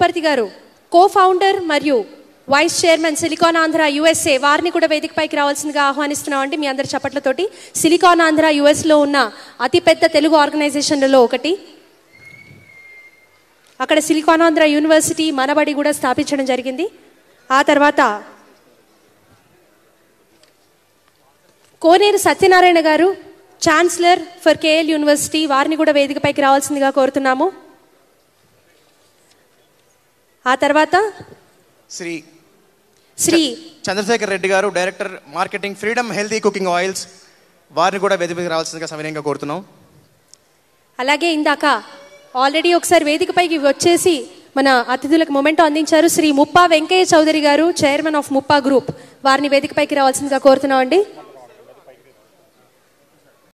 పుప్పర్తి గారు, కో-ఫౌండర్ మరియు vice chairman Silicon Andhra USA, వారిని కూడా వేదికపైకి రావాల్సిందిగా ఆహ్వానిస్తున్నామండి మీ అందరి చప్పట్లతోటి. సిలికాన్ ఆంధ్ర US లో ఉన్న అతిపెద్ద తెలుగు ఆర్గనైజేషన్లలో ఒకటి. అక్కడ సిలికాన్ ఆంధ్ర యూనివర్సిటీ మనబడి కూడా స్థాపించడం జరిగింది. ఆ తర్వాత కోనేరు సత్యనారాయణ గారు, ఛాన్సలర్ ఫర్ KL యూనివర్సిటీ, వారిని కూడా వేదికపైకి రావాల్సిందిగా కోరుతున్నాము. ఆ తర్వాత శ్రీ చంద్రశేఖర్ రెడ్డి గారు, director marketing, Freedom healthy cooking oils, వారిని కూడా వేదికపైకి రావాల్సిందిగా సవినయంగా కోరుతున్నాం. అలాగే ఇందాక ఆల్రెడీ ఒకసారి వేదికపైకి వచ్చేసి మన అతిథులకు మొమెంటో అందించారు శ్రీ ముప్పా వెంకయ్య చౌదరి గారు, చైర్మన్ ఆఫ్ ముప్పా గ్రూప్, వారిని వేదికపైకి రావాల్సిందిగా కోరుతున్నామండి.